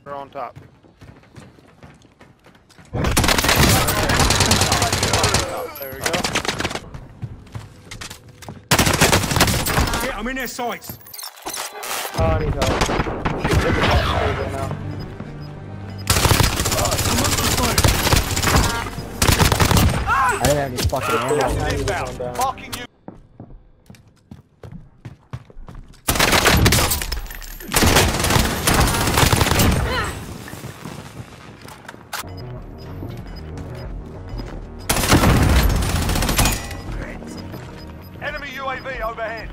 They're on top. There we go. Yeah, I'm in their sights. Oh, I need help. Now. I didn't have any fucking ammo. Marking you. Enemy UAV overhead.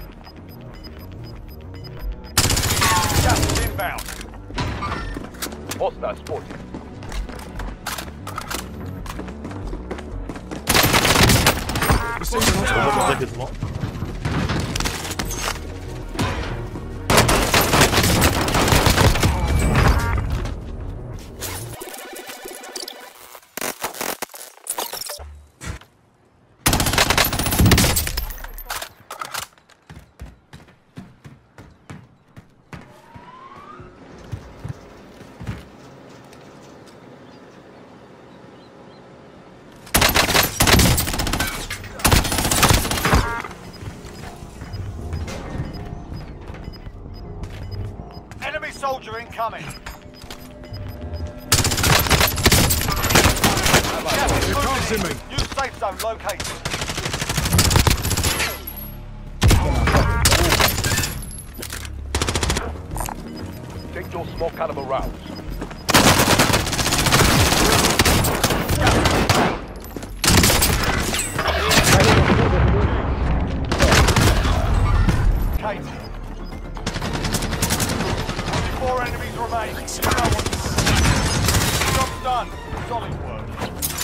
Gas is inbound. Hostile spotted. Enemy soldier incoming. You can't see me. New safe zone located. Take your small caliber rounds. Kate. 4 enemies remain. Job's done. Solid work.